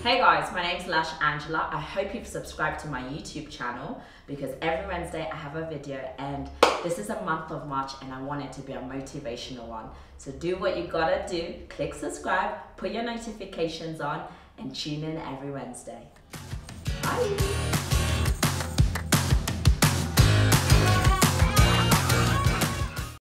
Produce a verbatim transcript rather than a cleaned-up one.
Hey guys, my name's Lush Angela. I hope you've subscribed to my YouTube channel because every Wednesday I have a video, and this is a month of March and I want it to be a motivational one. So do what you gotta do, click subscribe, put your notifications on and tune in every Wednesday. Bye!